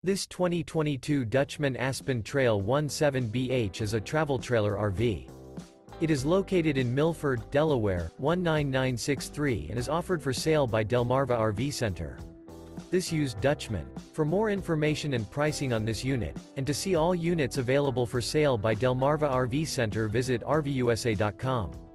This 2022 Dutchmen Aspen Trail 17BH is a travel trailer RV. It is located in Milford, Delaware, 19963 and is offered for sale by Delmarva RV Center. This used Dutchman. For more information and pricing on this unit, and to see all units available for sale by Delmarva RV Center, visit RVUSA.com.